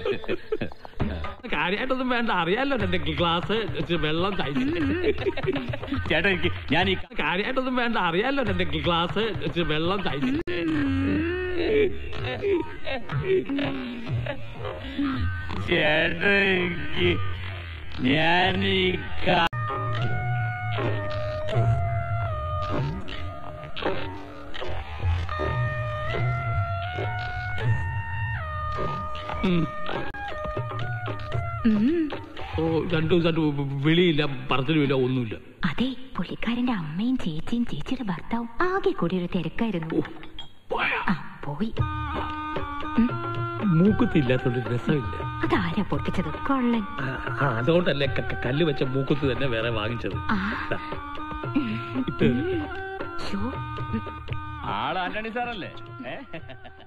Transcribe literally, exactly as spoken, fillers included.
കാര്യമായിട്ടൊന്നും വേണ്ട, അറിയാലോ എന്റെ ഗ്ലാസ് വെള്ളം ചേട്ടാ. എനിക്ക് ഞാൻ ഈ കാര്യമായിട്ടൊന്നും വേണ്ട, അറിയാലോ എന്റെ ഗ്ലാസ് വെള്ളം തയ്ച്ചു. ചേട്ടാ എനിക്ക് ഞാൻ ഈ ഓ രണ്ടു ദിവസം വിളിയില്ല, പറച്ചിലുമില്ല, ഒന്നുമില്ല. അതെ, പുള്ളിക്കാരന്റെ അമ്മയും ചേച്ചിയും ചേച്ചിയുടെ ഭർത്താവും ആകെ കൂടി ഒരു തിരക്കായിരുന്നു. പോയി. മൂക്കുത്തില്ലാത്തോണ്ട് രസമില്ല. അതാരാ പൊട്ടിച്ചത്? കൊള്ളൻ. അതുകൊണ്ടല്ലേ കല്ല് വെച്ച മൂക്കുത്ത് തന്നെ വേറെ വാങ്ങിച്ചത്. ആള് ആന്റണി സാറല്ലേ?